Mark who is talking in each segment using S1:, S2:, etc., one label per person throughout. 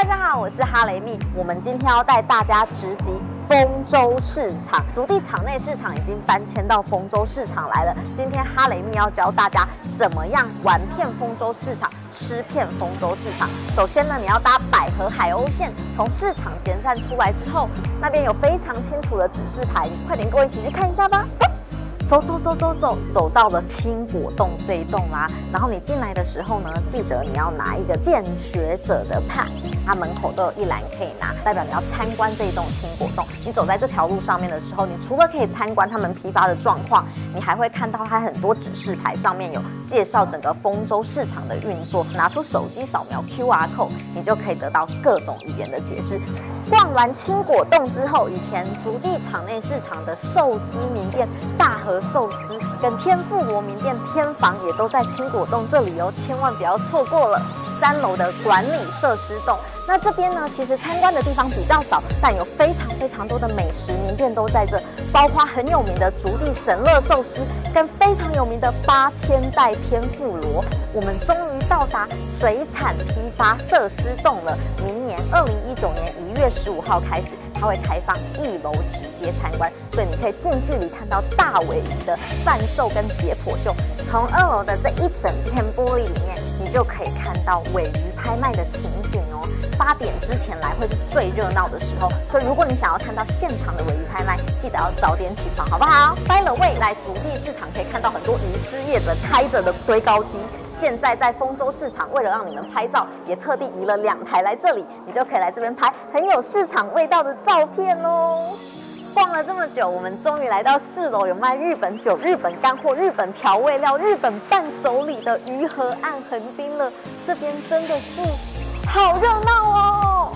S1: 家好，我是哈雷蜜。我们今天要带大家直击丰州市场，竹地场内市场已经搬迁到丰州市场来了。今天哈雷蜜要教大家怎么样玩遍丰州市场，吃遍丰州市场。首先呢，你要搭百合海鸥线，从市场前站出来之后，那边有非常清楚的指示牌，快点跟我一起去看一下吧。走到了青果洞这一栋啦。然后你进来的时候呢，记得你要拿一个见学者的 pass， 它门口都有一栏可以拿，代表你要参观这一栋青果洞。你走在这条路上面的时候，你除了可以参观他们批发的状况，你还会看到它很多指示牌上面有介绍整个丰州市场的运作。拿出手机扫描 QR code， 你就可以得到各种语言的解释。逛完青果洞之后，以前竹地场内市场的寿司名店大和寿司跟天妇罗名店天房也都在青果洞这里哦，千万不要错过了。3楼的管理设施洞，那这边呢，其实参观的地方比较少，但有非常多的美食名店都在这，包括很有名的竹地神乐寿司，跟非常有名的8000代天妇罗。我们终于到达水产批发设施洞了。明年2019年1月15号开始，它会开放1楼直接参观，所以你可以近距离看到大尾鱼的贩售跟解剖秀。从2楼的这一整片玻璃里面，你就可以看到尾鱼拍卖的情景哦。8点之前来会是最热闹的时候，所以如果你想要看到现场的尾鱼拍卖，记得要早点起床，好不好？By the way，来竹地市场可以看到很多鱼市业者开着的堆高机。现在在丰州市场，为了让你们拍照，也特地移了2台来这里，你就可以来这边拍很有市场味道的照片哦。逛了这么久，我们终于来到4楼，有卖日本酒、日本干货、日本调味料、日本伴手礼的鱼河岸横滨了。这边真的是好热闹哦！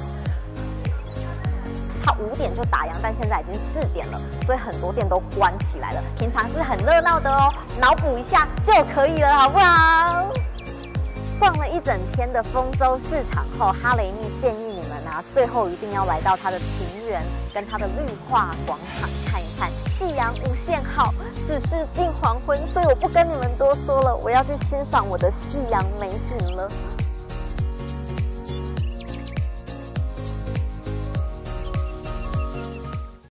S1: 它5点就打烊，但现在已经4点了，所以很多店都关起来了。平常是很热闹的哦，脑补一下就可以了，好不好？逛了一整天的丰州市场后，哈雷蜜建议你们啊，最后一定要来到它的庭园跟它的绿化广场看一看。夕阳无限好，只是近黄昏，所以我不跟你们多说了，我要去欣赏我的夕阳美景了。